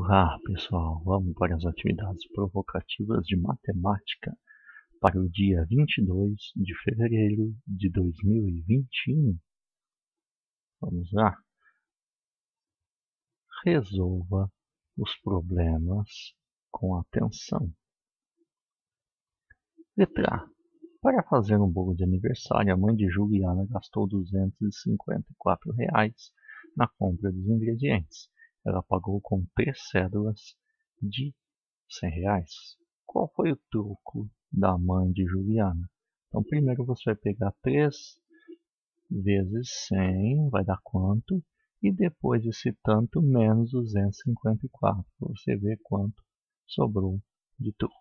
Olá, pessoal! Vamos para as atividades provocativas de matemática para o dia 22 de fevereiro de 2021. Vamos lá? Resolva os problemas com atenção. Letra A. Para fazer um bolo de aniversário, a mãe de Juliana gastou R$ 254 na compra dos ingredientes. Ela pagou com 3 cédulas de R$ 100. Qual foi o troco da mãe de Juliana? Então, primeiro você vai pegar 3 vezes 100, vai dar quanto? E depois esse tanto menos 254, para você ver quanto sobrou de troco.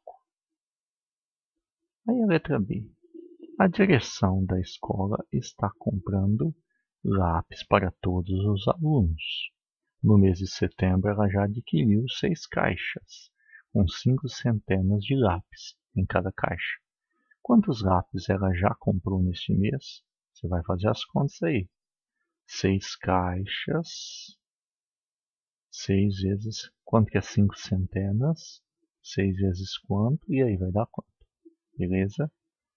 Aí a letra B. A direção da escola está comprando lápis para todos os alunos. No mês de setembro, ela já adquiriu 6 caixas, com 5 centenas de lápis em cada caixa. Quantos lápis ela já comprou neste mês? Você vai fazer as contas aí. 6 caixas, 6 vezes, quanto que é 5 centenas? 6 vezes quanto? E aí vai dar quanto? Beleza?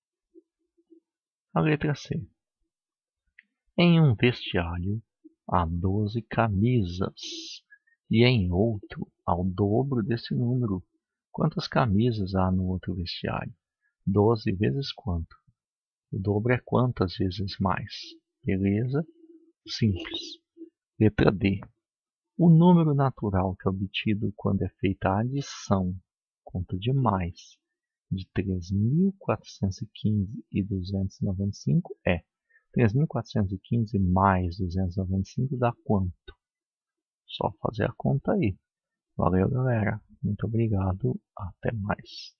A letra C. Em um vestiário há 12 camisas e em outro há o dobro desse número. Quantas camisas há no outro vestiário? 12 vezes quanto? O dobro é quantas vezes mais? Beleza? Simples. Letra D. O número natural que é obtido quando é feita a adição, conta de mais, de 3.415 e 295 é 3.415 mais 295 dá quanto? Só fazer a conta aí. Valeu, galera. Muito obrigado. Até mais.